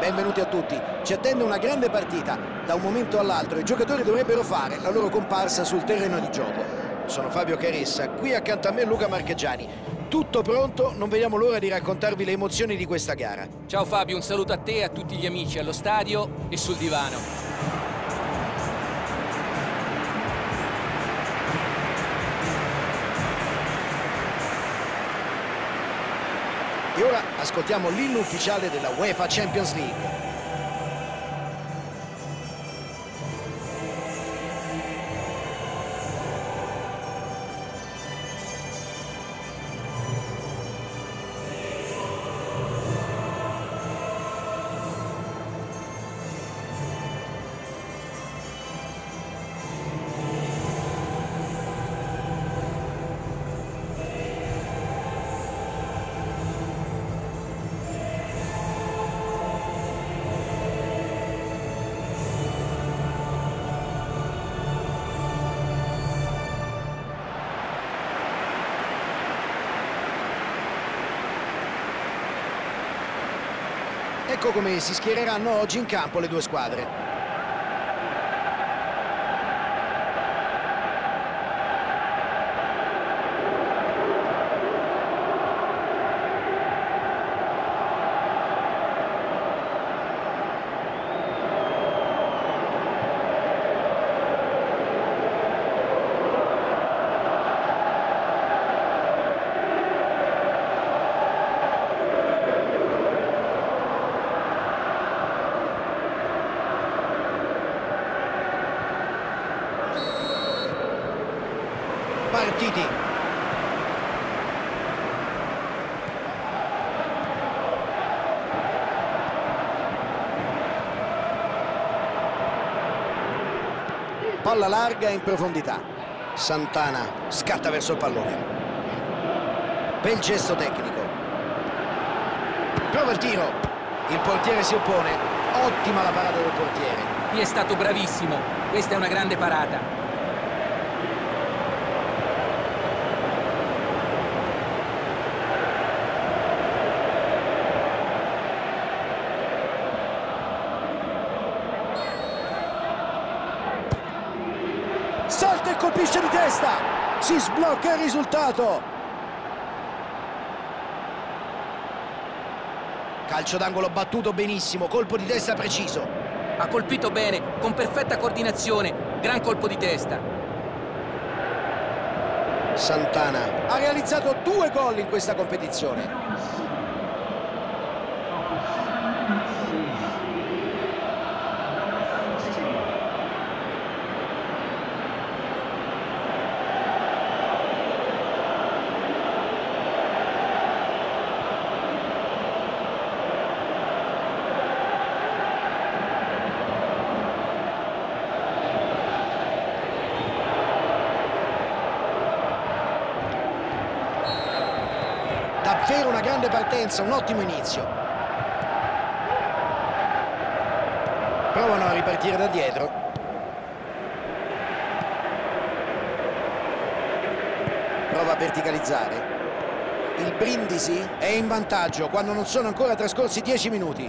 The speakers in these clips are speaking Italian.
Benvenuti a tutti. Ci attende una grande partita. Da un momento all'altro i giocatori dovrebbero fare la loro comparsa sul terreno di gioco. Sono Fabio Caressa, qui accanto a me Luca Marchegiani. Tutto pronto, non vediamo l'ora di raccontarvi le emozioni di questa gara. Ciao Fabio, un saluto a te e a tutti gli amici allo stadio e sul divano. E ora ascoltiamo l'inno ufficiale della UEFA Champions League. Ecco come si schiereranno oggi in campo le due squadre. Partiti. Palla larga in profondità. Santana scatta verso il pallone. Bel gesto tecnico. Prova il tiro. Il portiere si oppone. Ottima la parata del portiere. Qui è stato bravissimo. Questa è una grande parata. Salta e colpisce di testa, si sblocca il risultato. Calcio d'angolo battuto benissimo, colpo di testa preciso. Ha colpito bene, con perfetta coordinazione, gran colpo di testa. Santana ha realizzato 2 gol in questa competizione. Davvero una grande partenza, un ottimo inizio. Provano a ripartire da dietro. Prova a verticalizzare. Il Brindisi è in vantaggio quando non sono ancora trascorsi 10 minuti.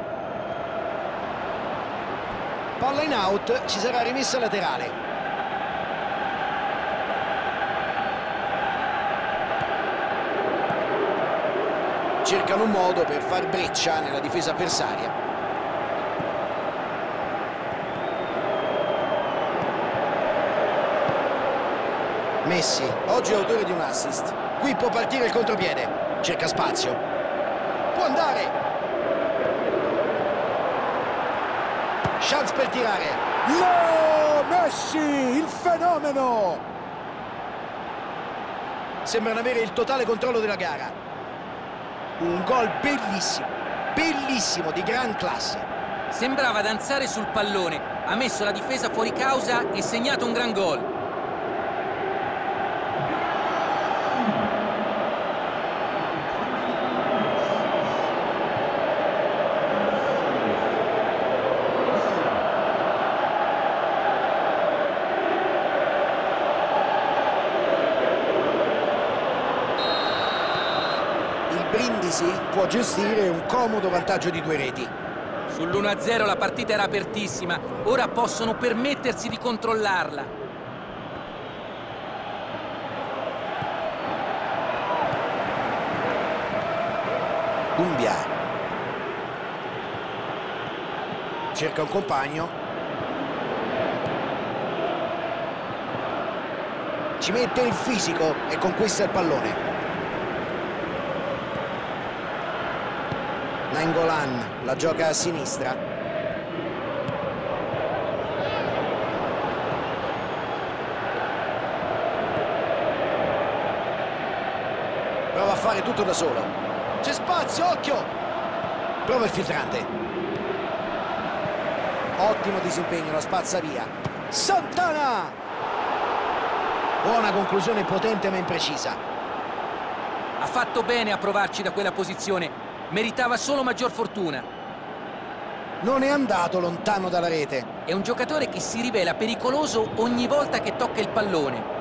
Palla in out, ci sarà rimessa laterale. Cercano un modo per far breccia nella difesa avversaria. Messi, oggi è autore di un assist. Qui può partire il contropiede. Cerca spazio. Può andare. Chance per tirare. No! Messi, il fenomeno! Sembrano avere il totale controllo della gara. Un gol bellissimo, bellissimo, di gran classe. Sembrava danzare sul pallone, ha messo la difesa fuori causa e segnato un gran gol. Brindisi può gestire un comodo vantaggio di 2 reti. Sull'1-0 la partita era apertissima, ora possono permettersi di controllarla. Dumbia cerca un compagno, ci mette il fisico e conquista il pallone. Nainggolan la gioca a sinistra. Prova a fare tutto da solo. C'è spazio, occhio! Prova il filtrante. Ottimo disimpegno, la spazza via. Santana! Buona conclusione, potente ma imprecisa. Ha fatto bene a provarci da quella posizione. Meritava solo maggior fortuna. Non è andato lontano dalla rete. È un giocatore che si rivela pericoloso ogni volta che tocca il pallone.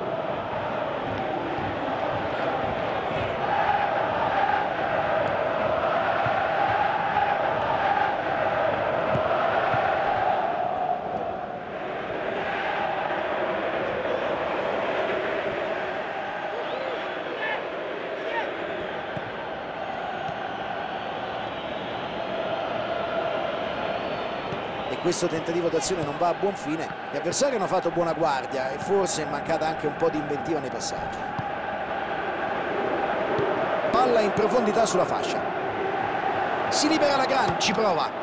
Questo tentativo d'azione non va a buon fine. Gli avversari hanno fatto buona guardia e forse è mancata anche un po' di inventiva nei passaggi. Palla in profondità sulla fascia. Si libera la Gran, ci prova.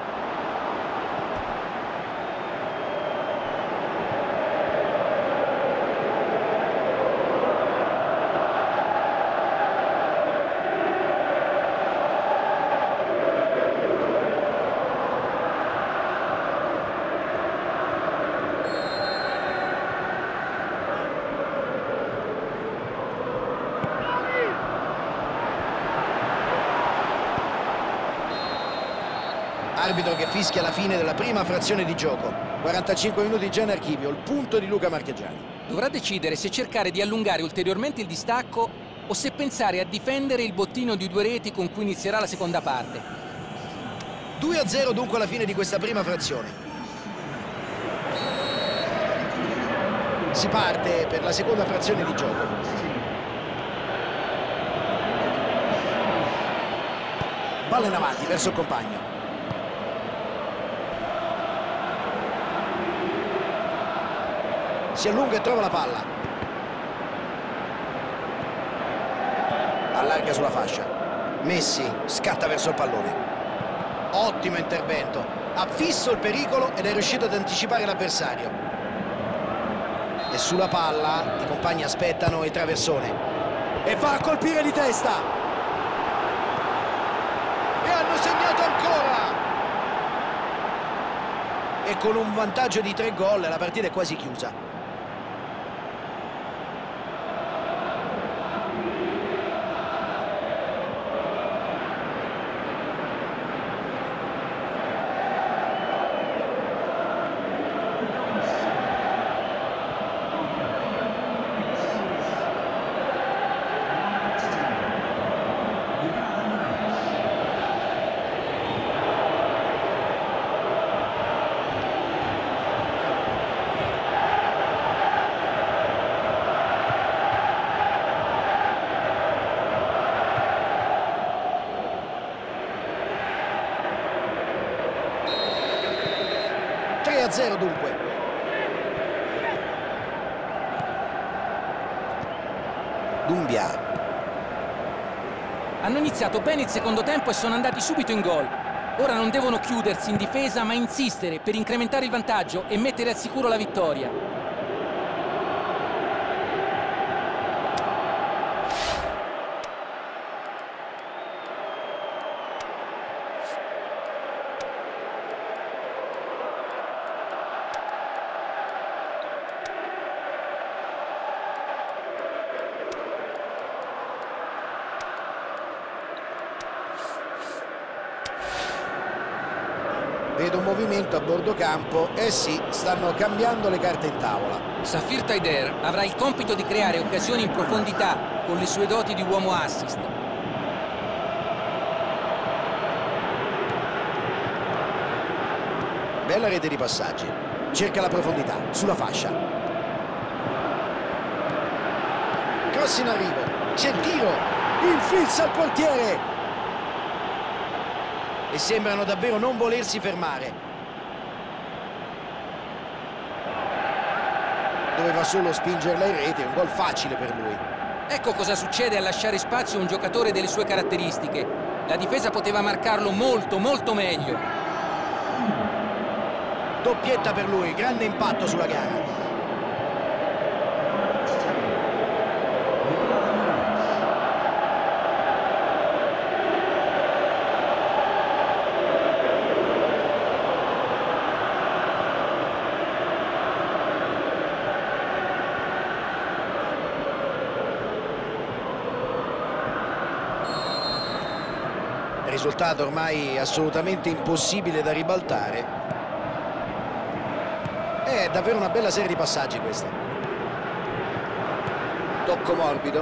Arbitro che fischia la fine della prima frazione di gioco. 45 minuti già in archivio, il punto di Luca Marchegiani. Dovrà decidere se cercare di allungare ulteriormente il distacco o se pensare a difendere il bottino di 2 reti con cui inizierà la seconda parte. 2-0 dunque alla fine di questa prima frazione. Si parte per la seconda frazione di gioco. Palla in avanti verso il compagno. Si allunga e trova la palla. Allarga sulla fascia. Messi scatta verso il pallone. Ottimo intervento. Ha fisso il pericolo ed è riuscito ad anticipare l'avversario. E sulla palla i compagni aspettano il traversone. E va a colpire di testa. E hanno segnato ancora. E con un vantaggio di 3 gol la partita è quasi chiusa. A 0 dunque. Dumbia. Hanno iniziato bene il secondo tempo e sono andati subito in gol. Ora non devono chiudersi in difesa ma insistere per incrementare il vantaggio e mettere al sicuro la vittoria. Vedo un movimento a bordo campo. Eh sì, stanno cambiando le carte in tavola. Safir Taider avrà il compito di creare occasioni in profondità con le sue doti di uomo assist. Bella rete di passaggi. Cerca la profondità, sulla fascia. Cross in arrivo. C'è il tiro. Infilza il portiere. E sembrano davvero non volersi fermare. Doveva solo spingerla in rete, un gol facile per lui. Ecco cosa succede a lasciare spazio a un giocatore delle sue caratteristiche. La difesa poteva marcarlo molto, molto meglio. Doppietta per lui, grande impatto sulla gara. Risultato ormai assolutamente impossibile da ribaltare. È davvero una bella serie di passaggi questa. Tocco morbido.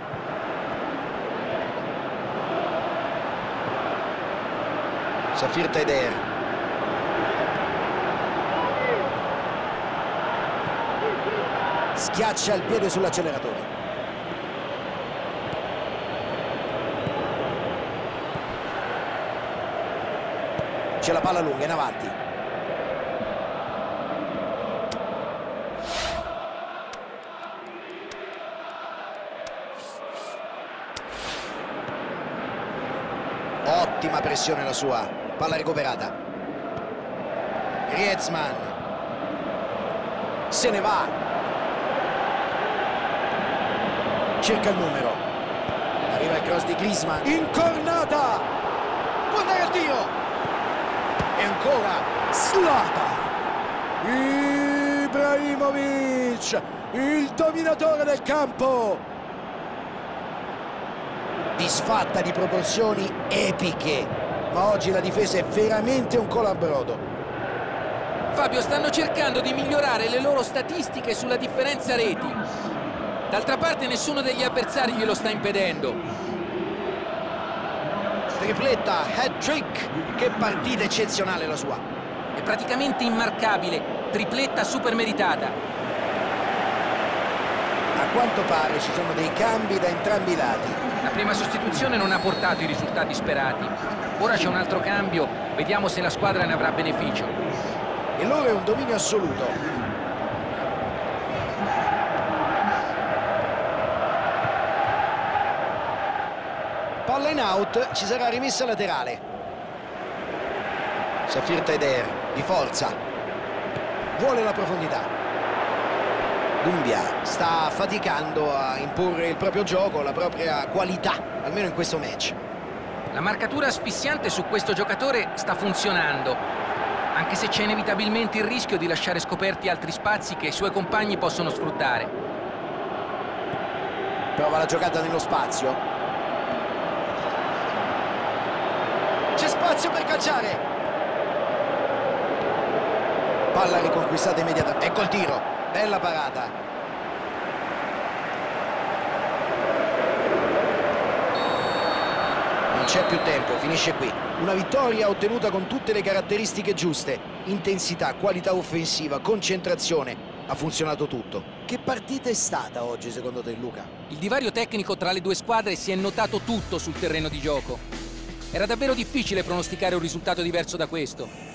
Safir Taider. Schiaccia il piede sull'acceleratore. C'è la palla lunga in avanti. Ottima pressione la sua. Palla recuperata. Griezmann. Se ne va. Cerca il numero. Arriva il cross di Griezmann. Incornata. Può andare al tiro. E ancora Zlatan Ibrahimovic, il dominatore del campo. Disfatta di proporzioni epiche, ma oggi la difesa è veramente un colabrodo. Fabio, stanno cercando di migliorare le loro statistiche sulla differenza reti. D'altra parte nessuno degli avversari glielo sta impedendo. Tripletta, hat-trick, che partita eccezionale la sua. È praticamente immarcabile, tripletta super meritata. A quanto pare ci sono dei cambi da entrambi i lati. La prima sostituzione non ha portato i risultati sperati. Ora c'è un altro cambio, vediamo se la squadra ne avrà beneficio. E loro è un dominio assoluto. Palla in out, ci sarà rimessa laterale. Safir Taider, di forza. Vuole la profondità. Doumbia sta faticando a imporre il proprio gioco, la propria qualità, almeno in questo match. La marcatura asfissiante su questo giocatore sta funzionando, anche se c'è inevitabilmente il rischio di lasciare scoperti altri spazi che i suoi compagni possono sfruttare. Prova la giocata nello spazio. C'è spazio per calciare. Palla riconquistata immediatamente. Ecco il tiro. Bella parata. Non c'è più tempo, finisce qui. Una vittoria ottenuta con tutte le caratteristiche giuste. Intensità, qualità offensiva, concentrazione. Ha funzionato tutto. Che partita è stata oggi secondo te, Luca? Il divario tecnico tra le due squadre si è notato tutto sul terreno di gioco. Era davvero difficile pronosticare un risultato diverso da questo.